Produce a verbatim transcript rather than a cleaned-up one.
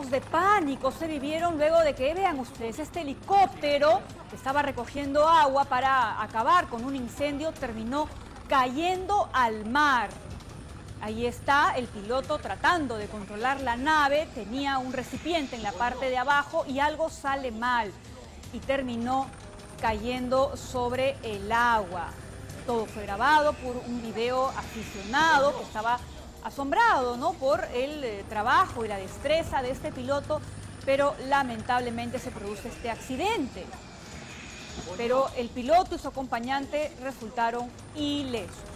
momentos de pánico se vivieron luego de que, vean ustedes, este helicóptero que estaba recogiendo agua para acabar con un incendio terminó cayendo al mar. Ahí está el piloto tratando de controlar la nave, tenía un recipiente en la parte de abajo y algo sale mal y terminó cayendo sobre el agua. Todo fue grabado por un video aficionado que estaba asombrado, ¿no?, por el eh, trabajo y la destreza de este piloto, pero lamentablemente se produce este accidente. Pero el piloto y su acompañante resultaron ilesos.